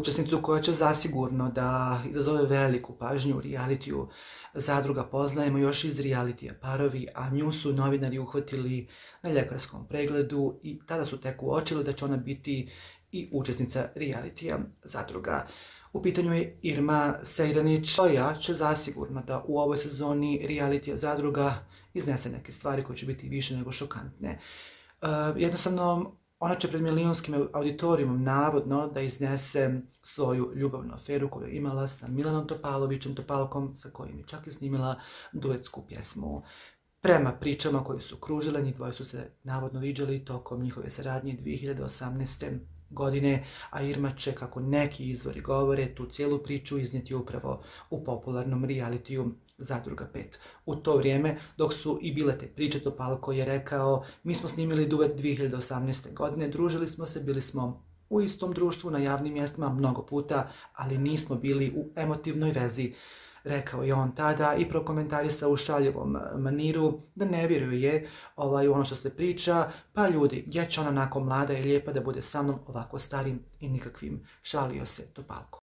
učesnicu koja će zasigurno da izazove veliku pažnju u realitiju Zadruga poznajemo još iz realitija Parovi, a nju su novinari uhvatili na ljekarskom pregledu i tada su tek uočili da će ona biti i učesnica realitija Zadruga. U pitanju je Irma Sejranić, koja će zasigurno da u ovoj sezoni realitija Zadruga iznese neke stvari koje će biti više nego šokantne. Jednostavno, ona će pred milionskim auditorijumom navodno da iznese svoju ljubavnu aferu koju je imala sa Milanom Topalovićem, Topalkom, sa kojim je čak i snimila duetsku pjesmu. Prema pričama koje su kružile, njih dvoje su se navodno viđali tokom njihove saradnje 2018. godine, a Irma će, kako neki izvori govore, tu cijelu priču iznijeti upravo u popularnom realitiju Zadruga 5. U to vrijeme, dok su i bile te priče, Topalko je rekao: mi smo snimili duet 2018. godine, družili smo se, bili smo u istom društvu na javnim mjestima mnogo puta, ali nismo bili u emotivnoj vezi. Rekao je on tada i prokomentarisao u šaljivom maniru da ne vjeruje ono što se priča, pa ljudi, gdje će ona onako mlada i lijepa da bude sa mnom ovako starim i nikakvim, šalio se Topalko.